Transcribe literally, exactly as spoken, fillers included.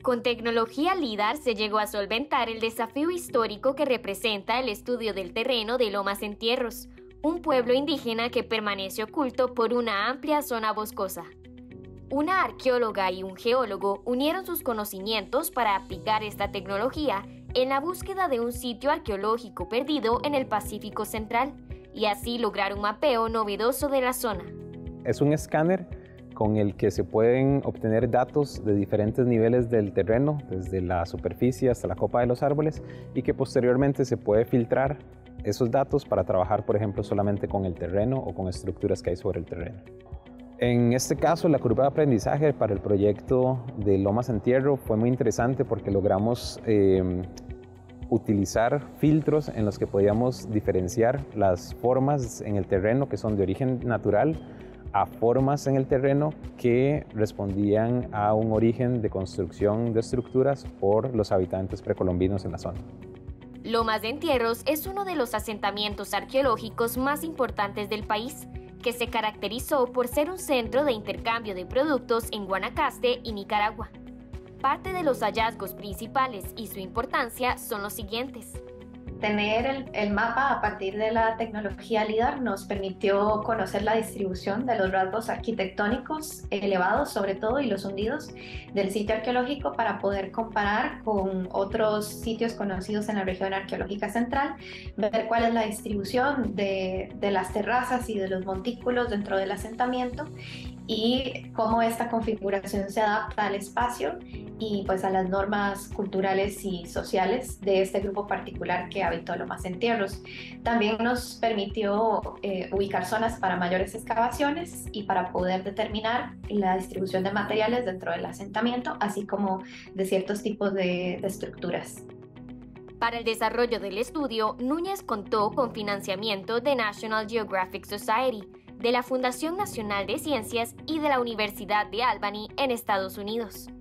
Con tecnología LIDAR se llegó a solventar el desafío histórico que representa el estudio del terreno de Lomas Entierros, un pueblo indígena que permanece oculto por una amplia zona boscosa. Una arqueóloga y un geólogo unieron sus conocimientos para aplicar esta tecnología en la búsqueda de un sitio arqueológico perdido en el Pacífico Central y así lograr un mapeo novedoso de la zona. Es un escáner con el que se pueden obtener datos de diferentes niveles del terreno, desde la superficie hasta la copa de los árboles, y que posteriormente se puede filtrar esos datos para trabajar, por ejemplo, solamente con el terreno o con estructuras que hay sobre el terreno. En este caso, la curva de aprendizaje para el proyecto de Lomas Entierro fue muy interesante porque logramos eh, utilizar filtros en los que podíamos diferenciar las formas en el terreno que son de origen natural a formas en el terreno que respondían a un origen de construcción de estructuras por los habitantes precolombinos en la zona. Lomas de Entierros es uno de los asentamientos arqueológicos más importantes del país, que se caracterizó por ser un centro de intercambio de productos en Guanacaste y Nicaragua. Parte de los hallazgos principales y su importancia son los siguientes. Tener el, el mapa a partir de la tecnología LIDAR nos permitió conocer la distribución de los rasgos arquitectónicos elevados, sobre todo, y los hundidos del sitio arqueológico para poder comparar con otros sitios conocidos en la región arqueológica central, ver cuál es la distribución de, de las terrazas y de los montículos dentro del asentamiento y cómo esta configuración se adapta al espacio y pues a las normas culturales y sociales de este grupo particular que habitó Lomas Entierros. También nos permitió eh, ubicar zonas para mayores excavaciones y para poder determinar la distribución de materiales dentro del asentamiento, así como de ciertos tipos de, de estructuras. Para el desarrollo del estudio, Núñez contó con financiamiento de National Geographic Society, de la Fundación Nacional de Ciencias y de la Universidad de Albany en Estados Unidos.